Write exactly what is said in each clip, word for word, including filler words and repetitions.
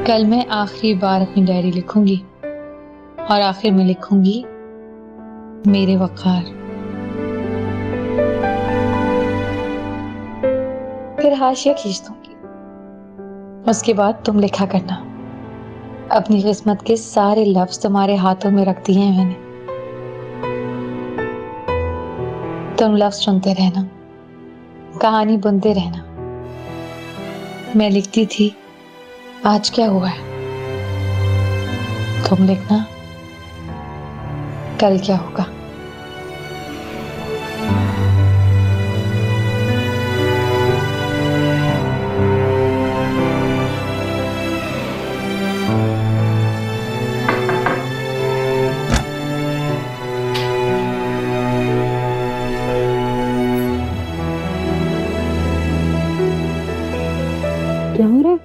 कल मैं आखिरी बार अपनी डायरी लिखूंगी और आखिर में लिखूंगी मेरे वक़ार। फिर हाशिया खींच दूंगी। उसके बाद तुम लिखा करना। अपनी किस्मत के सारे लफ्ज तुम्हारे हाथों में रख दिए हैं मैंने। तुम लफ्ज चुनते रहना, कहानी बुनते रहना। मैं लिखती थी आज क्या हुआ है, तुम लिखना कल क्या होगा। क्या हो रहा है?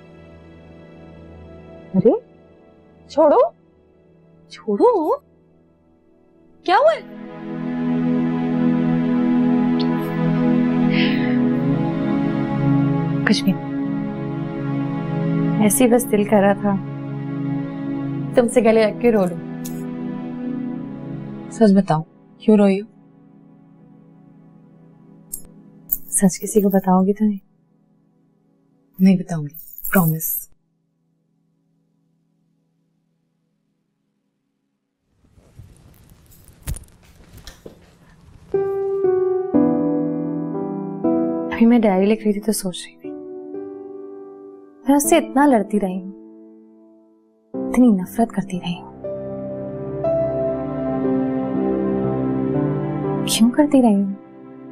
अरे छोड़ो छोड़ो, क्या हुआ है? कुछ भी, ऐसे ही बस दिल कर रहा था तुमसे गले लग के रो लूं। सच बताओ, क्यों रोई हो? सच किसी को बताओगी तो नहीं? नहीं बताऊंगी, प्रॉमिस। अभी मैं डायरी लिख रही थी तो सोच रही थी, मैं उससे इतना लड़ती रही हूं, इतनी नफरत करती रही हूं। क्यों करती रही हूं?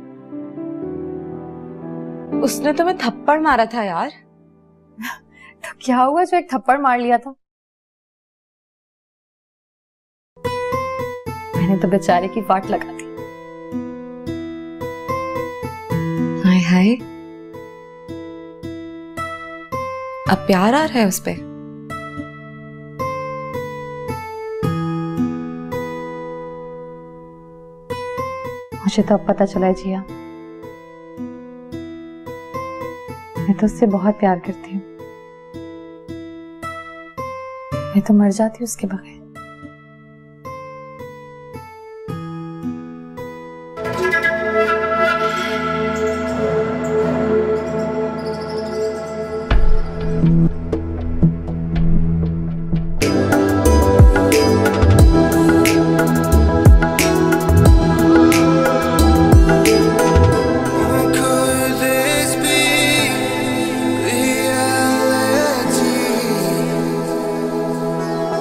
उसने तुम्हें थप्पड़ मारा था यार। तो क्या हुआ जो एक थप्पड़ मार लिया था? मैंने तो बेचारे की वाट लगा दी। हाय हाय, अब प्यार आ रहा है उस पे। मुझे तो अब पता चला है जिया, मैं तो उससे बहुत प्यार करती हूँ। मैं तो मर जाती हूँ उसके बगैर।